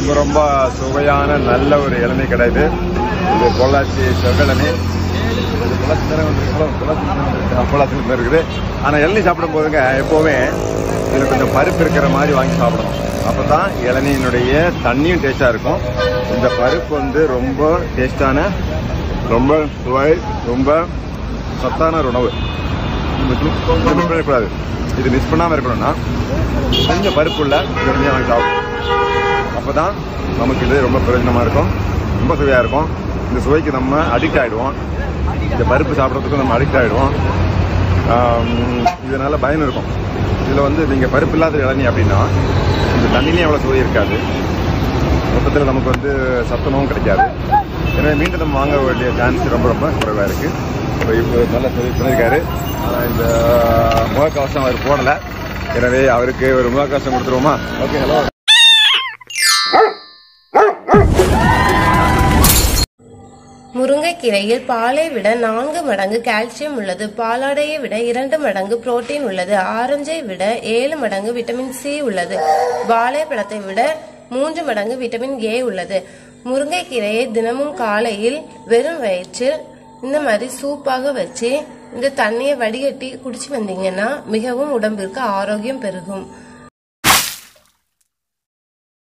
ரொம்ப ரொம்ப சுவையான நல்ல ஒரு இளநீ கிடையாது. இது பொள்ளாச்சி செவ்வெளநீ. பொள்ளாச்சி இருக்குது. ஆனால் இளநீ சாப்பிடும் போதுங்க எப்போவுமே இதில் கொஞ்சம் பருப்பு இருக்கிற மாதிரி வாங்கி சாப்பிடணும். அப்போ தான் இளநீனுடைய தண்ணியும் டேஸ்டாக இருக்கும். இந்த பருப்பு வந்து ரொம்ப டேஸ்டான, ரொம்ப சுவை, ரொம்ப சத்தான ஒரு உணவு. மிஸ் பண்ணக்கூடாது. இது மிஸ் பண்ணாமல் இருக்கணும்னா கொஞ்சம் பருப்பு உள்ள இளநியை வாங்கி சாப்பிடணும். அப்போ தான் நமக்கு இது ரொம்ப பிரயோஜனமாக இருக்கும், ரொம்ப சுவையாக இருக்கும். இந்த சுவைக்கு நம்ம அடிக்ட் ஆகிடுவோம். இந்த பருப்பு சாப்பிட்றதுக்கும் நம்ம அடிக்ட் ஆகிடுவோம். இதனால் பயன் இருக்கும். இதில் வந்து நீங்கள் பருப்பு இல்லாத இளநீ அப்படின்னா இந்த தண்ணிலையும் அவ்வளோ சுவை இருக்காது. மொத்தத்தில் நமக்கு வந்து சத்துணவும் கிடைக்காது. எனவே மீண்டும் நம்ம வாங்க வேண்டிய சான்ஸ் ரொம்ப ரொம்ப குறைவாக இருக்குது. இப்போ நல்ல சொல்லி பண்ணியிருக்காரு. இந்த முகக்கவசம் அவர் போடலை. எனவே அவருக்கு ஒரு முகக்கவசம் கொடுத்துருவோமா? Okay, hello. முருங்கைக்கீரையில் பாலை விட 4 மடங்கு கால்சியம் உள்ளது. பாலாடையை விட 2 மடங்கு புரோட்டீன் உள்ளது. ஆரஞ்சை விட 7 மடங்கு விட்டமின் சி உள்ளது. வாழைப்பழத்தை விட 3 மடங்கு விட்டமின் ஏ உள்ளது. முருங்கைக்கீரையை தினமும் காலையில் வெறும் வயிற்றில் இந்த மாதிரி சூப்பாக வச்சு இந்த தண்ணியை வடிகட்டி குடிச்சு வந்தீங்கன்னா மிகவும் உடம்பிற்கு ஆரோக்கியம் பெருகும்.